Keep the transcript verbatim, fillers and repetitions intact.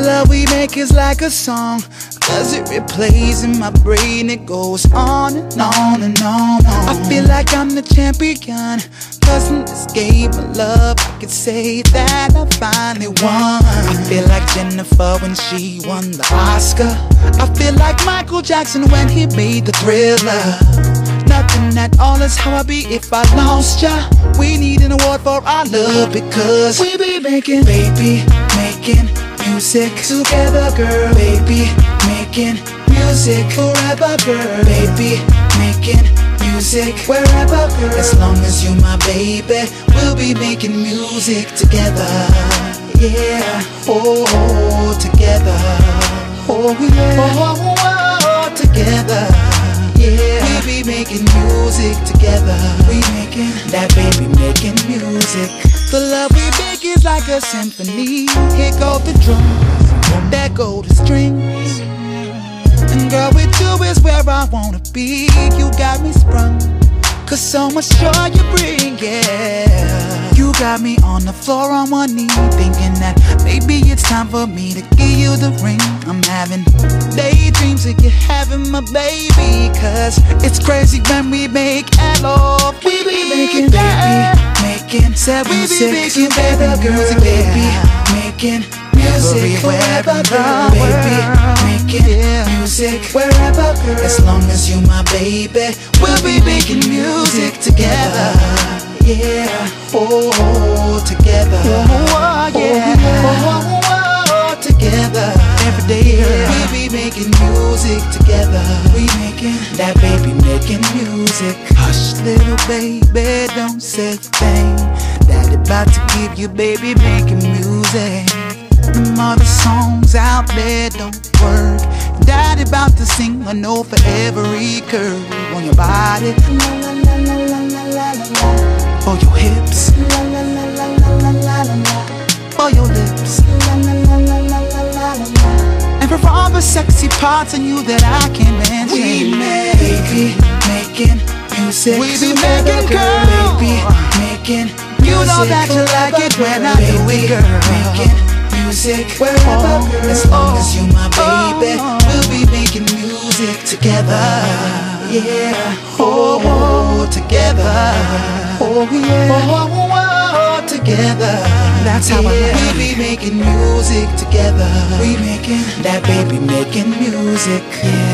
love we make is like a song, cause it replays in my brain. It goes on and on and on, on. I feel like I'm the champion, cause in this game of love I could say that I finally won. I feel like Jennifer when she won the Oscar. I feel like Michael Jackson when he made the Thriller. Nothing at all is how I'd be if I lost ya. We need an award for our love, because we be making, baby, making music together, girl. Baby, making music forever, girl. Baby, making music wherever, girl. As long as you my baby, we'll be making music together. Yeah, oh, oh together. Oh yeah, oh, oh, oh together. Yeah, we be making music together. We making that, baby, making music. The love we make is like a symphony. Here go the drums, there go the strings, and girl, with you is where I wanna be. You got me sprung, cause so much joy you bring, yeah. You got me on the floor on one knee, thinking that maybe it's time for me to give you the ring. I'm having daydreams of you having my baby, cause it's crazy when we make love. We be making, baby, making said we be making together, girl, baby, making music wherever, girl, baby, making music wherever, girl. As long as you my baby, we'll be making music together. Yeah, oh, oh together. Oh, yeah, oh, oh, oh, together. Every day, yeah. We be making music together. We making that, baby, making music. Hush, little baby, don't say a thing. Daddy about to give you, baby, making music. Them other songs out there don't work. Daddy about to sing a note for every curve on your body. La, la, la, la, la, la, la, la. For your hips, la, la, la, la, la, la, la, la. For your lips, la, la, la, la, la, la, la, la. And for all the sexy parts on you that I can't mention. We make, baby, making music. We be making, girl, baby, making music. You know that you like it when I do it, girl. Making music wherever, girl. As long as you my baby, we'll be making music together. Yeah, oh, oh together. Oh yeah, oh, oh, oh, together. That's how yeah. I we be making music together. We making that, baby, making music. Yeah.